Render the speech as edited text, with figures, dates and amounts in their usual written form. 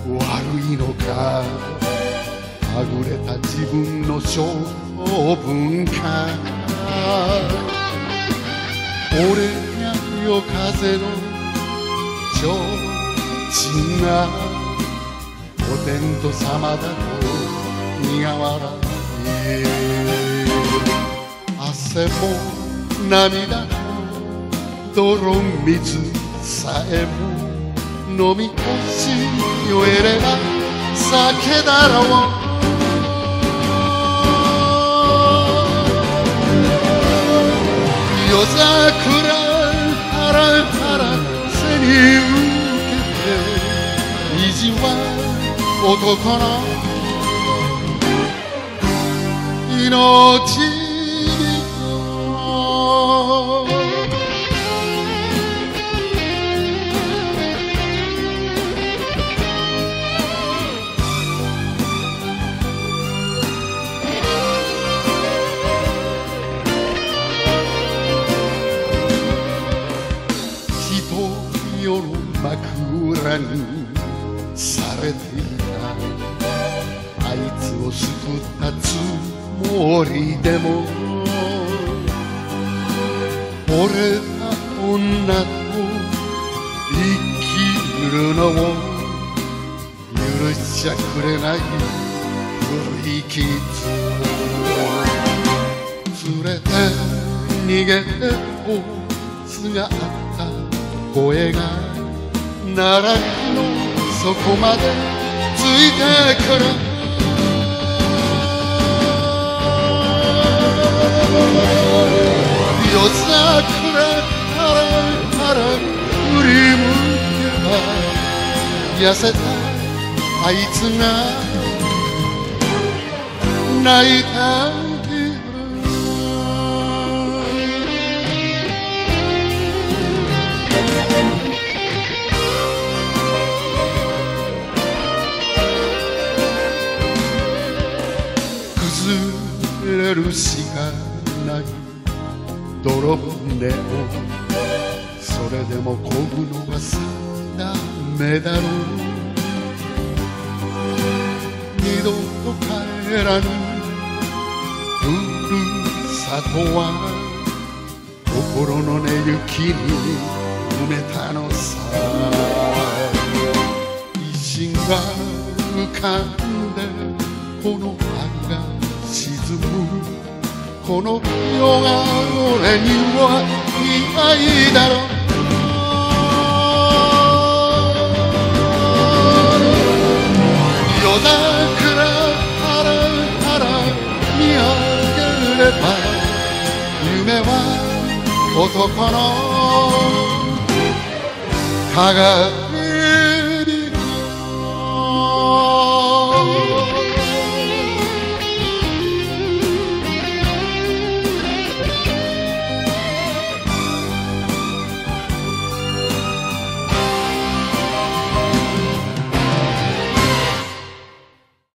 悪いのか、はぐれた自分の性分か。俺が夜風のちょうちんがお天道様だと苦笑い。汗も涙も泥水さえも飲み干し酔えれば酒だろう。夜桜ハラハラ背に受けて意地は男の命に世の枕にされていたあいつを救ったつもりでも惚れた女と生きるのを許しちゃくれない古い傷連れて逃げてこつがあった声が奈落の底までついてくる。夜桜ハラハラ振り向けば痩せたあいつが泣いた崩れるしかない泥船をそれでも漕ぐのはさダメだろう。二度と帰らぬふるさとは心の根雪に埋めたのさ。石が浮かんでこの葉が沈むこの夜が俺には似合いだろう。夜桜ハラハラ見上げれば夢は男の輝